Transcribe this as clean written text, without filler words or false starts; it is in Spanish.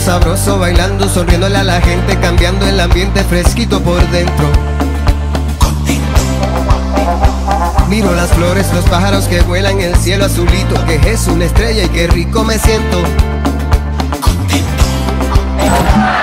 sabroso, bailando, sonriéndole a la gente, cambiando el ambiente fresquito por dentro. Miro las flores, los pájaros que vuelan, el cielo azulito, que es una estrella y qué rico me siento. Contento.